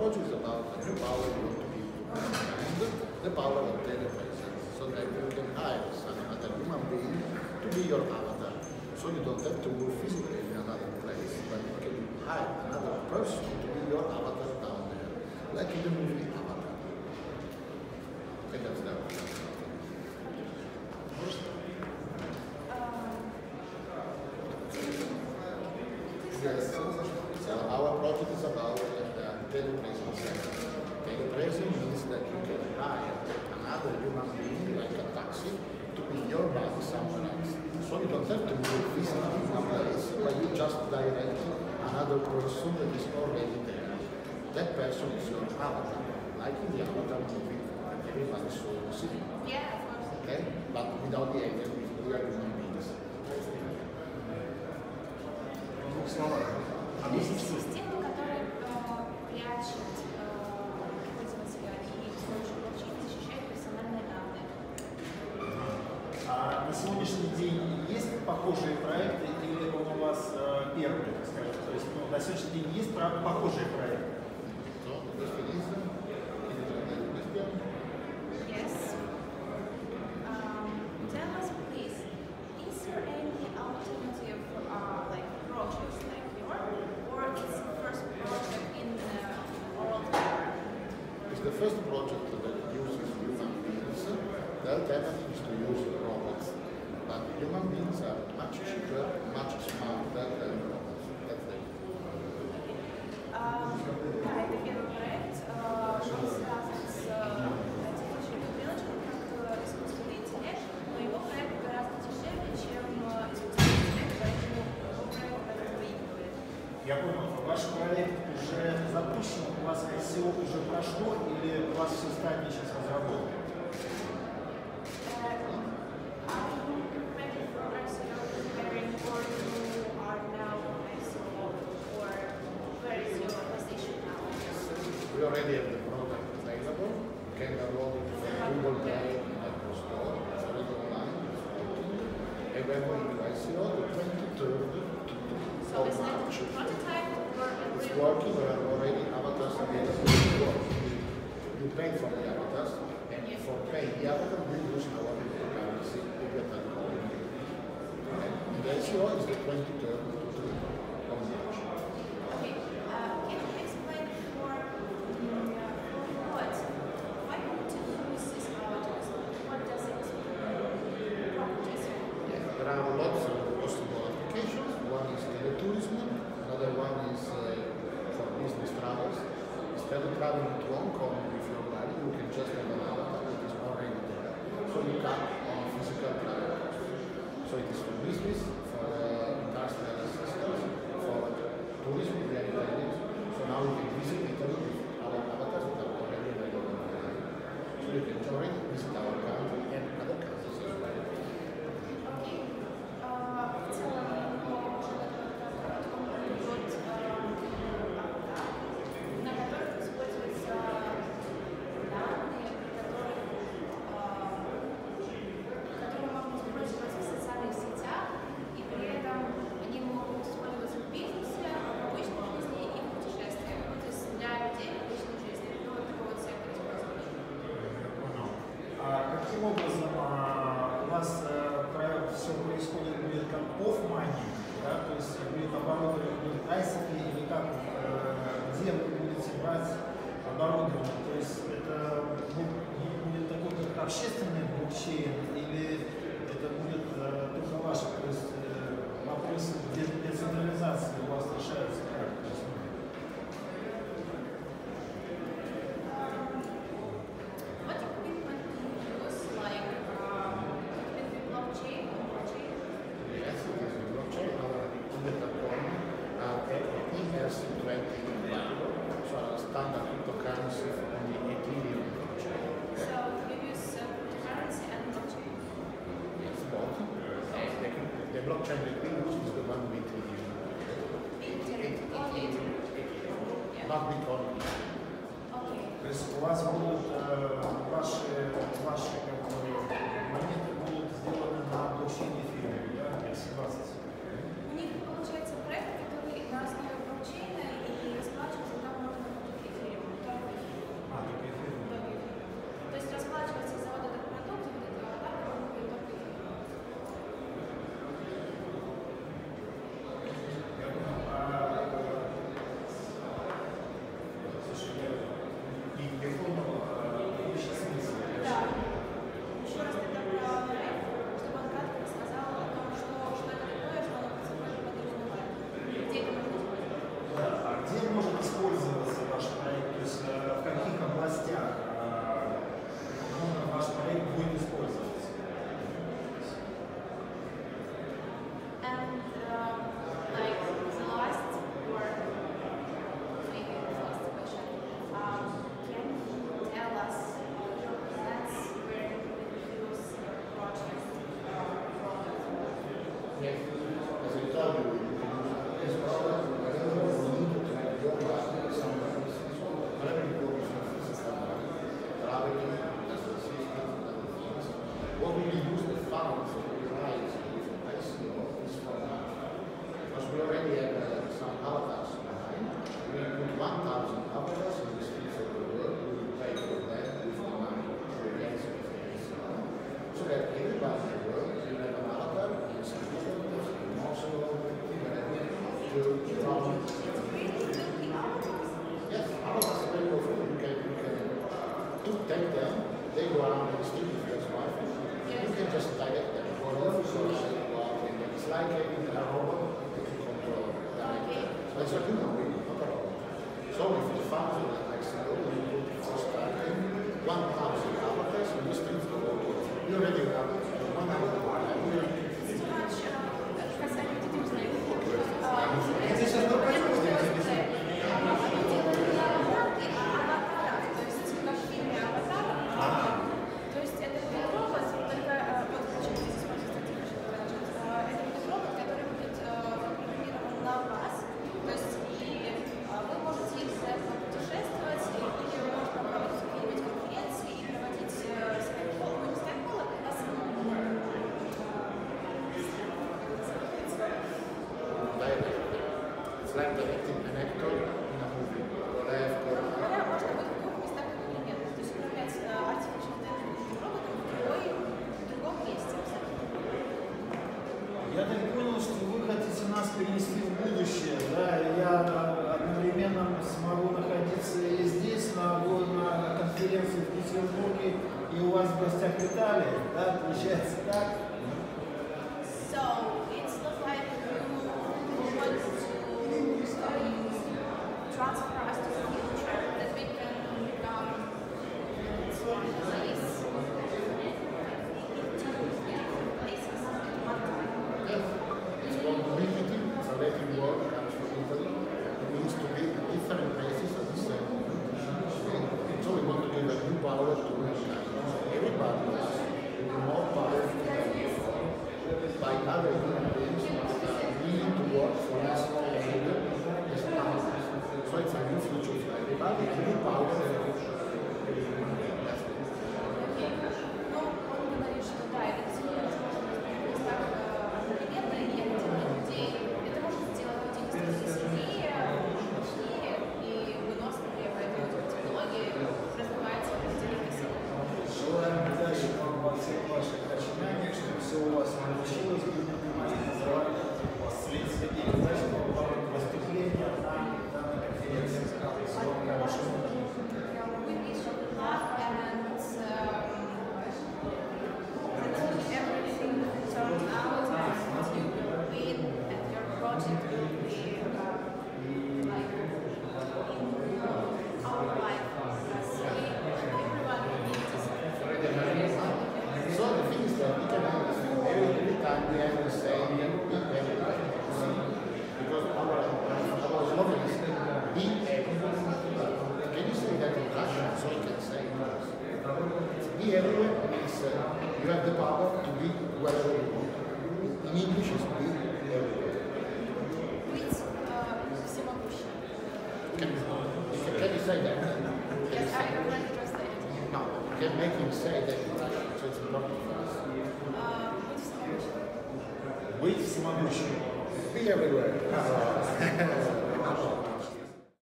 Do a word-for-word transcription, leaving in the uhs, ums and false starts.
project is about a new power you want to give to mankind, the power of telepresence, so that you can hire some other human being to be your avatar. So you don't have to go physically in another place, but you can hire another person to be your avatar down there, like in the movie Avatar. And that's that. Yes, so our project is about uh, telepresence. Telepresence means that you can hire another human being, like a taxi, to be your body somewhere else. So you don't have to go physically in a place, but you just direct another person that is already there. That person is your avatar, like in the Avatar movie. Everybody saw the city. Yeah, of course. Okay? But without the alien, we are human beings. Есть система, которая э, прячет э, пользователя и с помощью блокчейна защищает персональные данные. А на сегодняшний день есть похожие проекты или он у вас э, первый, так скажем? То есть ну, на сегодняшний день есть похожие проекты? Yes. Um, tell us, please, is there any alternative uh, like projects like yours, or it's the first project in the world? It's the first project that uses human beings. The alternative is to use robots. But human beings are much cheaper, much smarter than robots. That's it. Um, да, это первый проект. Uh, он связан с текущей рыночком, как искусственный интеллект, но его проект гораздо дешевле, чем искусственный интеллект, поэтому его проект даже выигрывает. Я понял. Ваш проект уже запущен, у вас ай си о уже прошло или у вас все стадии сейчас разработаны? We already have the product available. You can download it from Google Play and Apple Store. It's already online. And we're going to I C O the twenty-third So of is it March. a prototype or a It's real? working. We are already avatars available. You pay for the avatars, and for paying the avatar, we use our cryptocurrency. And the I C O is the twenty-third of March. Okay, uh, can you explain for, mm, for what? Why would you use this avatars? What does it properties? Yeah, there are lots of possible applications. One is teletourism, another one is uh, for business travels. Instead of traveling to Hong Kong with your body, you can just have an avatar that is already there. So you cut on physical travel costs. So it is for business, for uh, industrial systems, for tourism, we are Italians. So now you can visit Italy with our avatars that are already available online. So you can already visit our country and other countries as well. Окей. А, в целом, его уже готов идет на которых используются данные, которые, которые можно использовать в социальных сетях, и при этом они могут использоваться в бизнесе, в обычной жизни и в путешествиях. Ну, то есть для людей в обычной жизни. Ну, вот такой вот сектор использования. А каким образом а, у вас э, все происходит будет как офф-майнинг, да? То есть будет оборудование, будет айсики или как, э, где вы будете брать оборудование? То есть это будет такой как общественный блокчейн или это будет э, только ваше? То есть э, вопросы децентрализации у вас решаются как? What equipment do you use, like um, with the blockchain or blockchain? Yes, it is a blockchain. Our equipment platform uh, E R C twenty compatible, so our standard cryptocurrency for the Ethereum blockchain. So you use uh, cryptocurrency and blockchain. Yes, both. And the, the blockchain that we use is the one with Ethereum. Ethereum. Only Ethereum. Yeah. Not Bitcoin. Okay. То есть у вас будут э, ваши, ваши как бы, монеты будут сделаны на блокчейне эфириум, да, эр си двадцать. У них получается проект, который на основе блокчейна и расплачивается там можно купить эфириум. Да, получается так. So it's not like you want to um, transfer us to the future that we can become one place into different places at one time. Yes. It's called mobility. It's a Latin word, comes from Italy. It means to be in different places at the same time. So we want to give a new power to mankind. So everybody is more powerful by other human beings that are willing to work for us together as partners. So it's a new future for everybody, a new power for everyone. That's it. Ну, он говорит, что да, это действительно возможность так одновременно и активных людей. Это может сделать людей становиться сильнее, мощнее и выносливее, поэтому технологии развиваются в определенной силе. Желаем удачи вам во всех ваших начинаниях, чтобы все у вас получилось. Будем внимательно следить за вашим выступлением на данной конференции. Всего вам хорошего. We wish you good luck and um, that everything turns out and you will win and your project will be uh, like in our life. So everyone needs to So the thing is that we can have every, every time we have the same everywhere. Because our, our slogan is be everywhere. Can you say that in Russian so you can say it? Be everywhere means uh, you have the power to be wherever you want. In English it's be everywhere. быть uh, всемогущим. Can you, can you say that? Can you Yes, say I that? already translated. No, you can make him say that in Russian, so it's important for us. Uh, быть всемогущим. Быть всемогущим. Be everywhere.